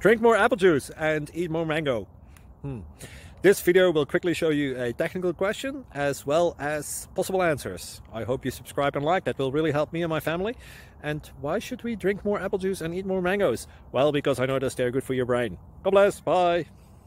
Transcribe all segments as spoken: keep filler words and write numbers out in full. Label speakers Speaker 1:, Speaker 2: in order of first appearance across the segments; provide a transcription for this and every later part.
Speaker 1: Drink more apple juice and eat more mango. Hmm. This video will quickly show you a technical question as well as possible answers. I hope you subscribe and like, that will really help me and my family. And why should we drink more apple juice and eat more mangoes? Well, because I noticed they're good for your brain. God bless, bye!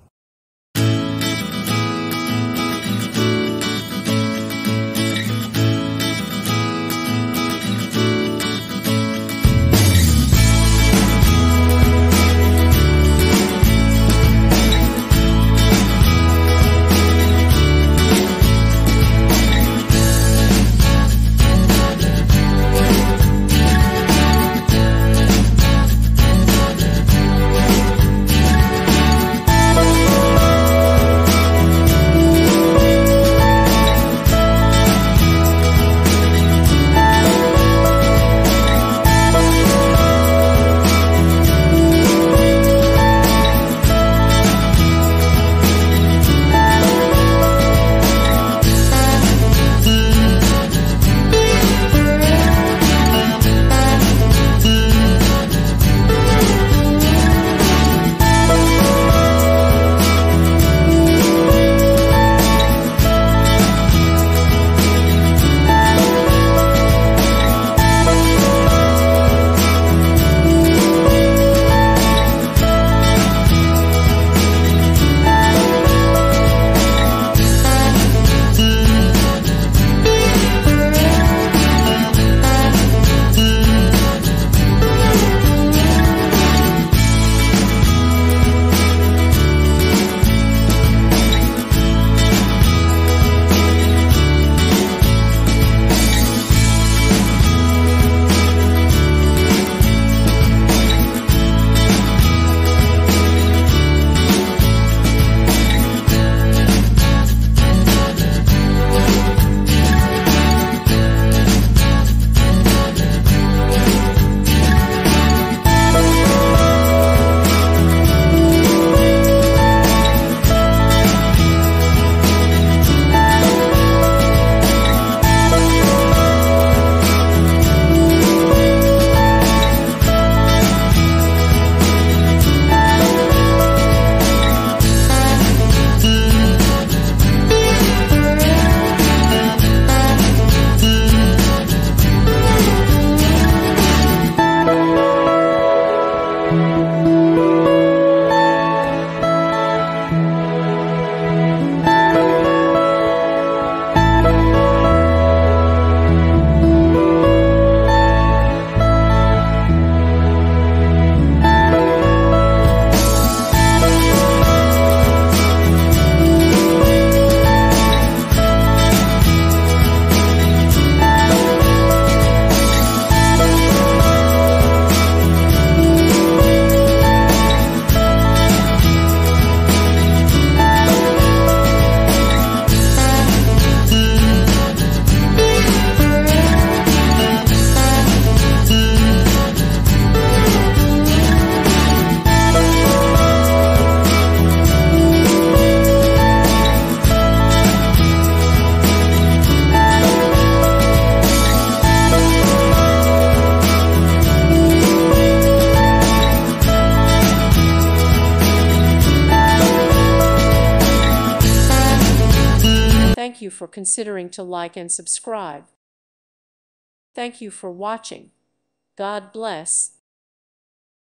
Speaker 2: Thank you for considering to like and subscribe. Thank you for watching. God bless.